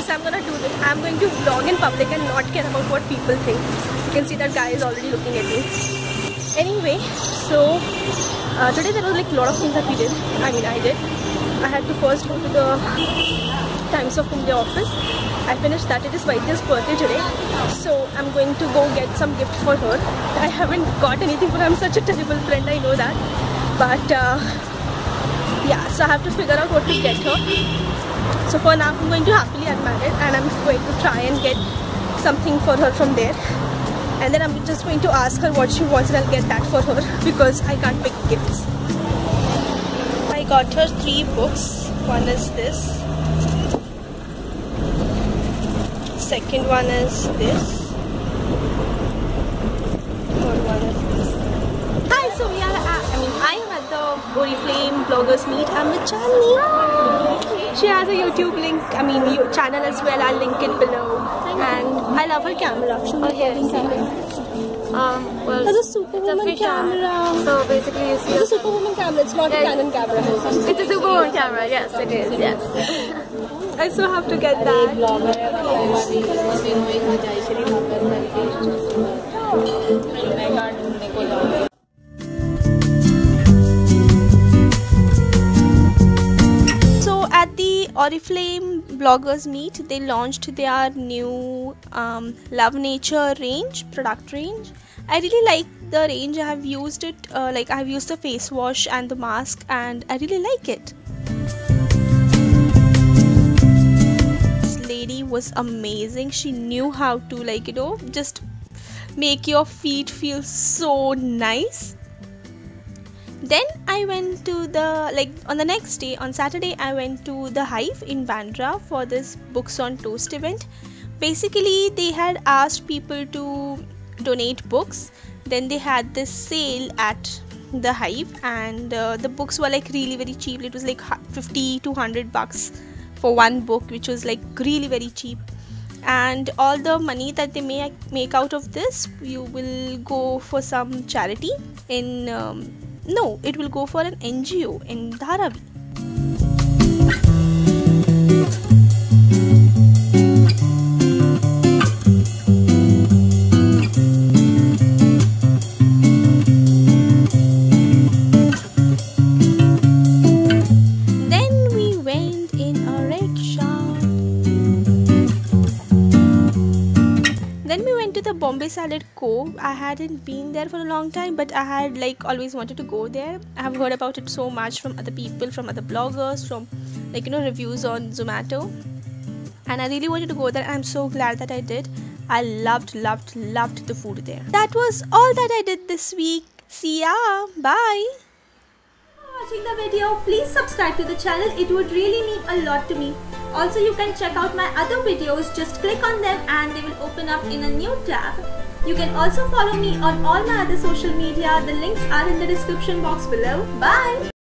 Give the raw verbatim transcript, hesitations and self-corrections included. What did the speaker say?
I'm gonna do this. I'm going to vlog in public and not care about what people think. You can see that guy is already looking at me. Anyway, so uh, today there was like a lot of things that we did. I mean, I did. I had to first go to the Times of Mumbai office. I finished that. It is Vaidya's birthday today, so I'm going to go get some gift for her. I haven't got anything for her. I'm such a terrible friend, I know that. But uh, yeah, so I have to figure out what to get her. So for now, I'm going to happily admire it, and I'm going to try and get something for her from there. And then I'm just going to ask her what she wants, and I'll get that for her because I can't pick gifts. I got her three books. One is this. Second one is this. Third one is this. Hi, so we are at, I mean, I am at the Oriflame bloggers meet. I'm with Charlie. She has a YouTube link, I mean, channel as well. I'll link it below. And I love her camera. Show oh, yes. Um, well, it's a superwoman it's a camera. So basically, you see, it's a superwoman camera. It's not yeah. a Canon camera. It's a superwoman camera. Yes, it is. Yes. I so have to get that. So at the Oriflame bloggers meet, they launched their new um, Love Nature range, product range. I really like the range. I have used it, uh, like I have used the face wash and the mask, and I really like it. This lady was amazing. She knew how to, like, you know, just make your feet feel so nice. Then I went to the, like on the next day, on Saturday, I went to the Hive in Bandra for this Books on Toast event. Basically, they had asked people to donate books. Then they had this sale at the Hive, and uh, the books were like really very cheap. It was like fifty to one hundred bucks for one book, which was like really very cheap. And all the money that they make make out of this, you will go for some charity in um, no it will go for an N G O in Dharavi. Then we went to the Bombay Salad Cove. I hadn't been there for a long time, but I had like always wanted to go there. I have heard about it so much from other people, from other bloggers, from like you know reviews on Zomato, and I really wanted to go there. And I'm so glad that I did. I loved, loved, loved the food there. That was all that I did this week. See ya. Bye. Watching the video, please subscribe to the channel. It would really mean a lot to me. Also, you can check out my other videos. Just click on them and they will open up in a new tab. You can also follow me on all my other social media. The links are in the description box below. Bye!